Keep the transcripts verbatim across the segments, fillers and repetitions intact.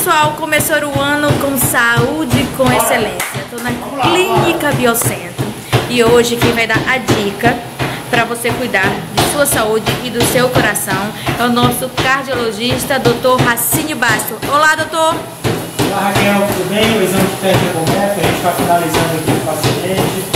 pessoal, começou o ano com saúde e com excelência. Estou na Clínica Biocentro e hoje quem vai dar a dica para você cuidar de sua saúde e do seu coração é o nosso cardiologista, doutor Racínio Basto. Olá, doutor! Olá, Raquel, tudo bem? O exame de teste completo, a gente está finalizando aqui o paciente.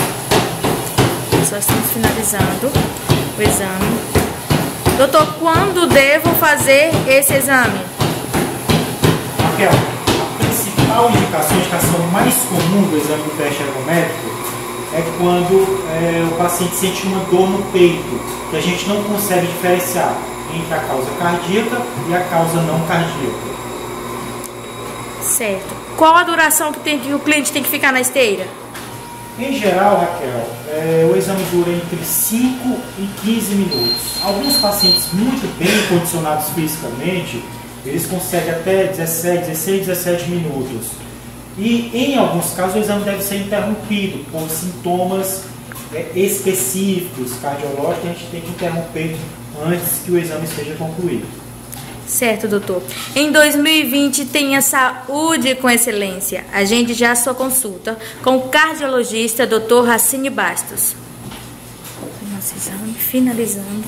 Só estamos finalizando o exame. Doutor, quando devo fazer esse exame? Raquel, a principal indicação, a indicação mais comum do exame do teste ergométrico é quando é, o paciente sente uma dor no peito, que a gente não consegue diferenciar entre a causa cardíaca e a causa não cardíaca. Certo. Qual a duração que, tem, que o cliente tem que ficar na esteira? Em geral, Raquel, é, o exame dura entre cinco e quinze minutos. Alguns pacientes muito bem condicionados fisicamente, eles conseguem até dezessete, dezesseis, dezessete minutos. E em alguns casos o exame deve ser interrompido por sintomas é, específicos cardiológicos, a gente tem que interromper antes que o exame seja concluído. Certo, doutor. Em dois mil e vinte, tenha saúde com excelência. Agende já a sua consulta com o cardiologista, doutor Racínio Bastos. Nosso exame finalizando.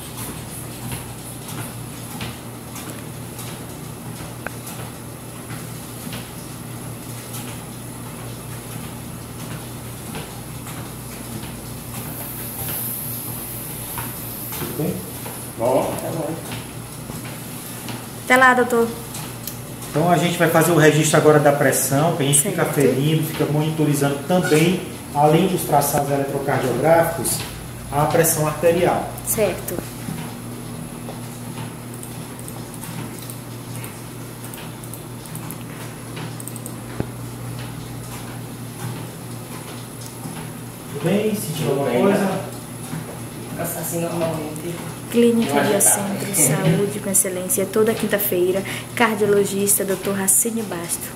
Tudo bem? Bom, tá bom. Até lá, doutor. Então a gente vai fazer o registro agora da pressão, que a gente Certo. fica ferindo, fica monitorizando também, além dos traçados eletrocardiográficos, a pressão arterial. Certo. Tudo bem? Sentiu alguma bem, coisa? né? Assim normalmente. Clínica Eu acho que Biocentro, tá. saúde com excelência, toda quinta-feira. Cardiologista, doutor Racínio Basto.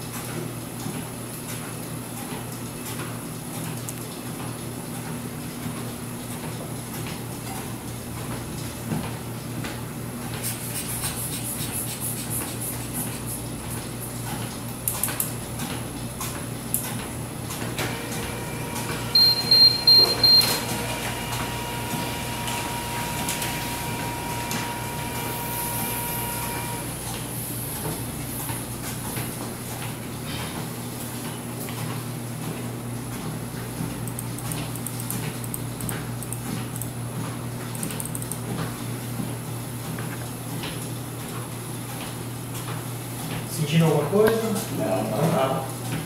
Sentindo alguma coisa? Não, não, não.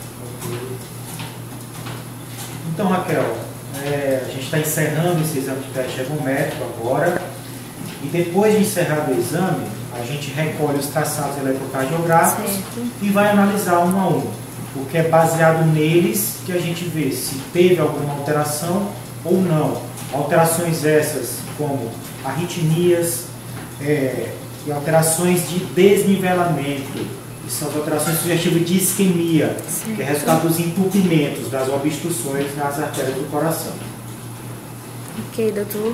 Então, Raquel, é, a gente está encerrando esse exame de teste ergométrico agora. E depois de encerrado o exame, a gente recolhe os traçados eletrocardiográficos Certo. e vai analisar um a um. Porque é baseado neles que a gente vê se teve alguma alteração ou não. Alterações essas como arritmias é, e alterações de desnivelamento. Que são as alterações sugestivas de isquemia, Certo. que é resultado dos entupimentos, das obstruções nas artérias do coração. Ok, doutor.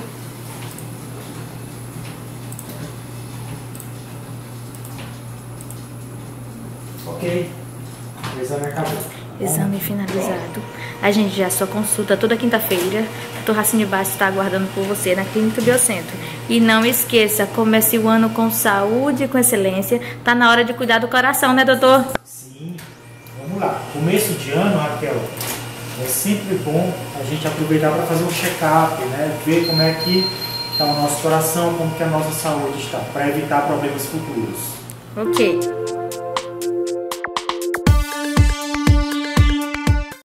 Ok? O exame acabou. Exame finalizado. Agende já a sua consulta toda quinta-feira. Doutor Racínio Bastos está aguardando por você na Clínica Biocentro. E não esqueça, comece o ano com saúde e com excelência. Tá na hora de cuidar do coração, né, doutor? Sim. Vamos lá. Começo de ano, Raquel, é sempre bom a gente aproveitar para fazer um check-up, né? Ver como é que está o nosso coração, como que a nossa saúde está, para evitar problemas futuros. Ok.